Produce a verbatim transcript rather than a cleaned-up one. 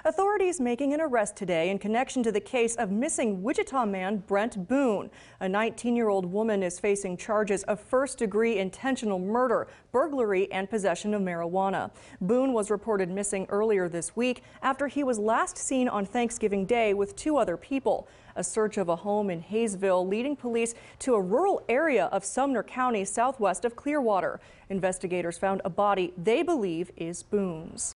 Authorities making an arrest today in connection to the case of missing Wichita man Brent Boone. A nineteen-year-old woman is facing charges of first-degree intentional murder, burglary, and possession of marijuana. Boone was reported missing earlier this week after he was last seen on Thanksgiving Day with two other people. A search of a home in Hayesville leading police to a rural area of Sumner County southwest of Clearwater. Investigators found a body they believe is Boone's.